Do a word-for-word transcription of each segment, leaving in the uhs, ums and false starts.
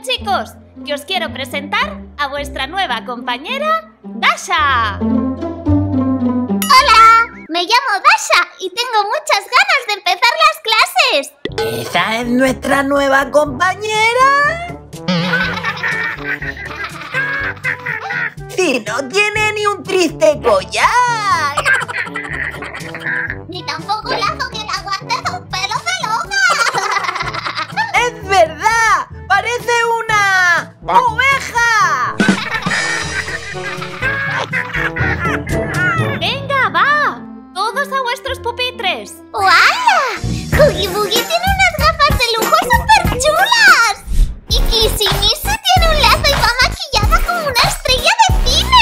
chicos, que os quiero presentar a vuestra nueva compañera, Dasha. ¡Hola! Me llamo Dasha y tengo muchas ganas de empezar las clases. ¿Esa es nuestra nueva compañera? ¡Si no tiene ni un triste collar! Ni tampoco un lazo que le aguante sus pelos de loca. ¡Es verdad! ¡Parece una oveja! ¡Venga, va! ¡Todos a vuestros pupitres! ¡Hola! Huggy Buggy tiene unas gafas de lujo súper chulas. Y Kissy Missy tiene un lazo y va maquillada como una estrella de cine.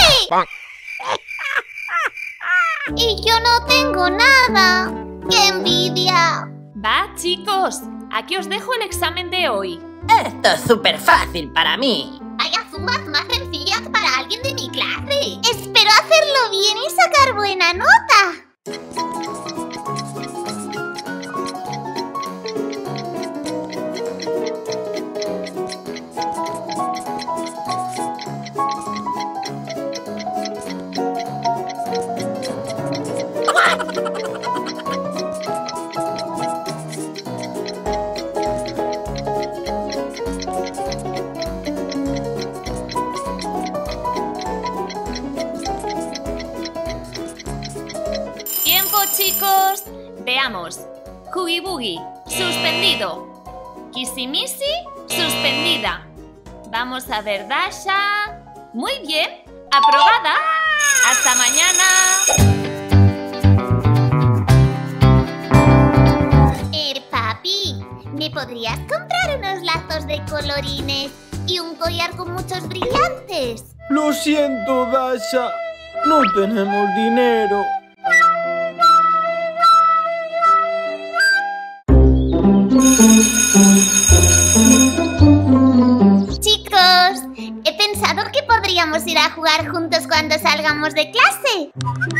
Y yo no tengo nada. ¡Qué envidia! Va, chicos, aquí os dejo el examen de hoy. Esto es súper fácil para mí. Vaya zumbas más sencillas para alguien de mi clase. Espero hacerlo bien y sacar buena nota. Tiempo, chicos. Veamos. Huggy Buggy, suspendido. Kissy Missy, suspendida. Vamos a ver, Dasha. Muy bien, aprobada. Hasta mañana. Eh, papi, ¿me podrías comprar unos lazos de colorines y un collar con muchos brillantes? Lo siento, Dasha. No tenemos dinero. Chicos, he pensado que podríamos ir a jugar juntos cuando salgamos de clase.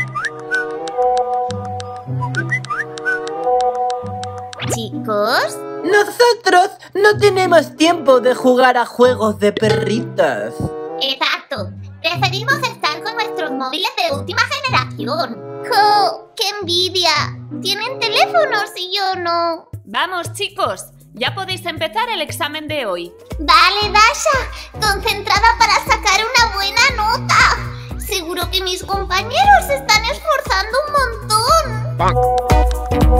Chicos, Nosotros no tenemos tiempo de jugar a juegos de perritas. exacto. Preferimos estar con nuestros móviles de última generación. ¡Jo! ¡Qué envidia! Tienen teléfonos y yo no. Vamos, chicos, ya podéis empezar el examen de hoy. Vale, Dasha, concentrada para sacar una buena nota. Seguro que mis compañeros se están esforzando un montón.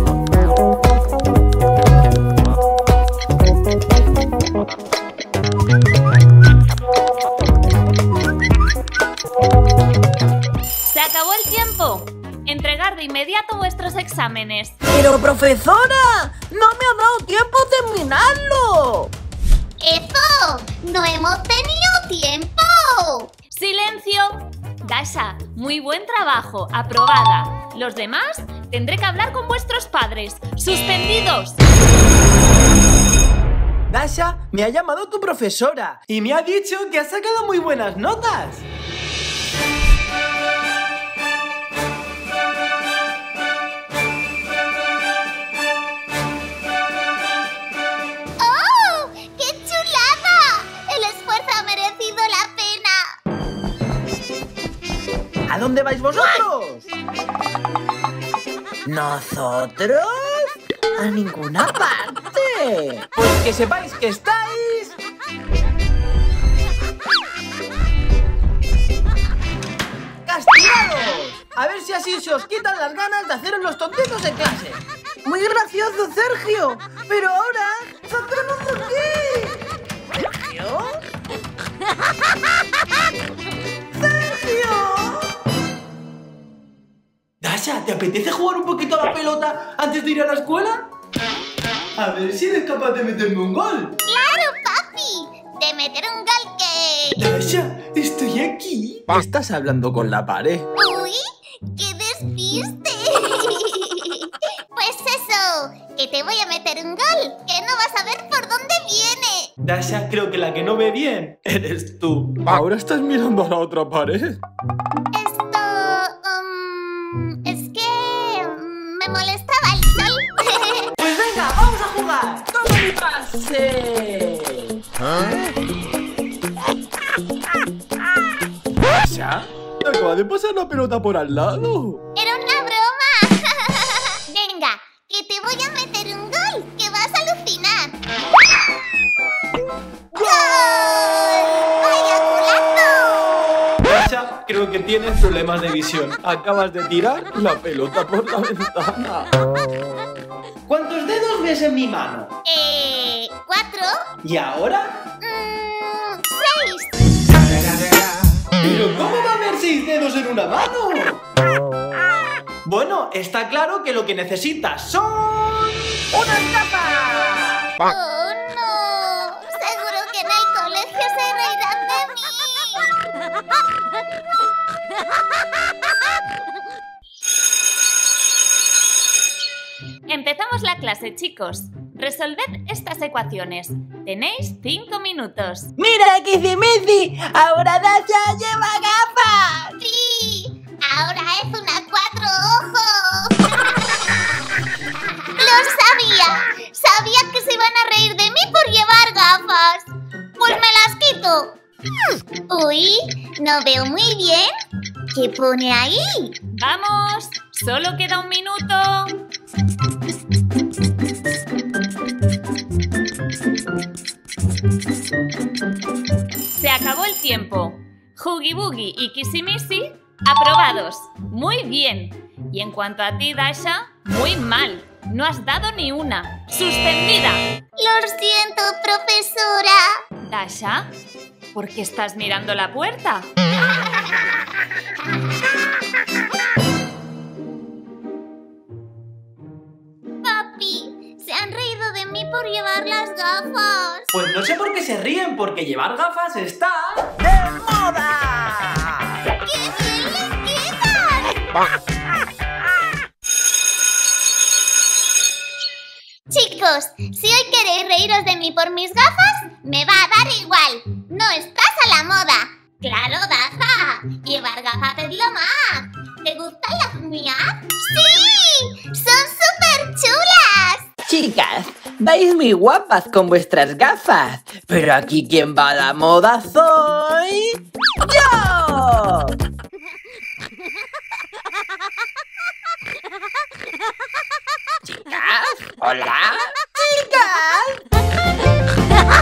¡Se acabó el tiempo! Entregar de inmediato vuestros exámenes. ¡Pero, profesora! ¡No me ha dado tiempo a terminarlo! ¡Eso! ¡No hemos tenido tiempo! ¡Silencio! Dasha, muy buen trabajo, aprobada. Los demás tendré que hablar con vuestros padres. ¡Suspendidos! Dasha, me ha llamado tu profesora y me ha dicho que has sacado muy buenas notas. ¡Oh! ¡Qué chulada! El esfuerzo ha merecido la pena. ¿A dónde vais vosotros? ¿Nosotros? ¡A ninguna parte! Pues que sepáis que estáis... ¡castigados! A ver si así se os quitan las ganas de haceros los tontitos en clase. ¡Muy gracioso, Sergio! ¡Pero ahora saldremos de aquí! ¿Sergio? ¡Sergio! Dasha, ¿te apetece jugar un poquito a la pelota antes de ir a la escuela? A ver si eres capaz de meterme un gol. ¡Claro, papi! De meter un gol que... Dasha, estoy aquí. Estás hablando con la pared. ¡Uy! ¡Qué despiste! Pues eso, que te voy a meter un gol, que no vas a ver por dónde viene. Dasha, creo que la que no ve bien eres tú. Ahora estás mirando a la otra pared. Esto... um, es que... um, me molestaba el sol. Pues venga, vamos a jugar. ¡Toma mi pase! ¿Dasha? ¿Te acaba de pasar la pelota por al lado? ¡Era una broma! Venga, que te voy a meter un gol, que vas a alucinar. ¡Gol! ¡Vaya golazo! Dasha, creo que tienes problemas de visión. Acabas de tirar la pelota por la ventana. ¿Cuántos dedos ves en mi mano? Eh... ¿Cuatro? ¿Y ahora? Mmm... ¡Seis! ¿Pero cómo va a haber seis dedos en una mano? Bueno, está claro que lo que necesitas son... ¡unas gafas! ¡Oh, no! Seguro que en el colegio se reirán de mí. Empezamos la clase, chicos. Resolved estas ecuaciones. Tenéis cinco minutos. ¡Mira, Kissy-Missy! ¡Ahora Dasha lleva gafas! ¡Sí! ¡Ahora es una cuatro ojos! ¡Lo sabía! Sabía que se iban a reír de mí por llevar gafas. ¡Pues me las quito! Uy, no veo muy bien. ¿Qué pone ahí? ¡Vamos! ¡Solo queda un minuto! Se acabó el tiempo. Huggy Buggy y Kissy-Missy, aprobados. Muy bien. Y en cuanto a ti, Dasha, muy mal. No has dado ni una. ¡Suspendida! Lo siento, profesora. Dasha, ¿por qué estás mirando la puerta? Papi, se han reído de mí por llevar las gafas. Pues no sé por qué se ríen, porque llevar gafas está... ¡De moda! ¡Qué bien les quedan! Chicos, si hoy queréis reíros de mí por mis gafas, me va a dar igual. No estás a la moda. ¡Claro, Daza! Llevar gafas es lo más. ¿Te gustan las mías? ¡Sí! ¡Son súper chulas! Chicas, vais muy guapas con vuestras gafas, pero aquí quien va a la moda soy... ¡yo! Chicas, hola. Chicas.